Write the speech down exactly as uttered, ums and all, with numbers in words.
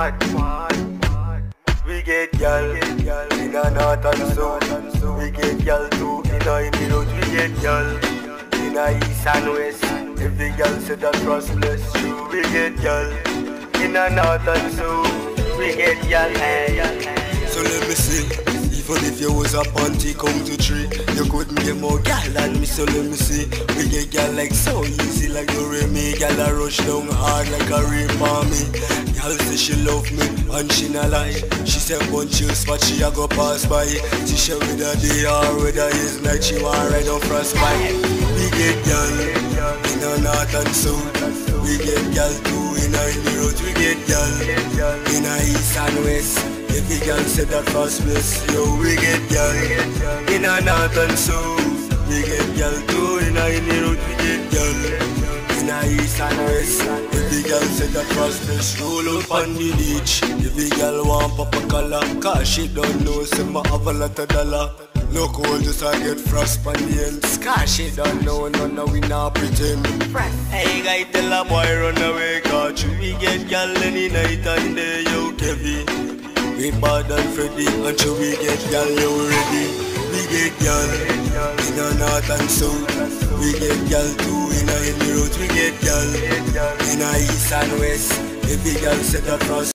mad, mad. We get gal in a north and south. We get gal too in a middle. We get gal in a east and west. Every gal said that was blessed. We get gal in a north and south. We get gal, hey, hey. So let me see. Even if you was a panty come to tree, you couldn't get more gal than me, so let me see. We get gal like so easy like the Remy. Gal a rush down hard like a rape on me. Gal say she love me and she not lie. She said bunch you spot she a go pass by. She share with her day or whether it's night she want ride on frostbite. We get gal in the north and south. We get gal too in a in the road. We get gal in a east and west. Every girl said that first place. Yo, we get girl in a north and south. We get girl too in a in the road. We get girl in a east and west. Every girl said that first place. Roll up on the beach. Every girl want pop a collar, cause she don't know say me have a lot of dollar. Look cold just I get frost on the ends, cause she don't know none no we not pretend. Hey guy tell a boy run away, cause we get girl any night and day. Yo Kevin, we bad and Freddy, until we get gal, you ready. We get gal in the north and south. We get gal too in a in the road. We get gal in a east and west. Every gal set across.